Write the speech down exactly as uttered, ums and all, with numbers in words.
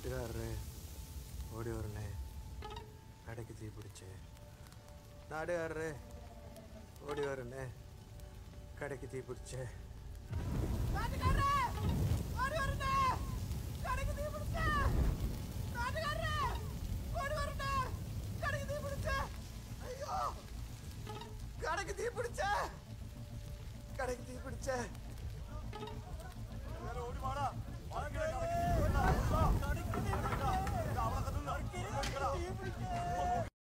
നാട്ടുകാരുടെ ഓടി വരണേ കടയ്ക്ക് തീ പിടിച്ച് നാട്ടുകാരുടെ ഓടി വരണേ കടയ്ക്ക് തീ പിടിച്ച് അയ്യോ കടയ്ക്ക് തീ പിടിച്ച കടയ്ക്ക് തീ പിടിച്ച ഓടി വാടാ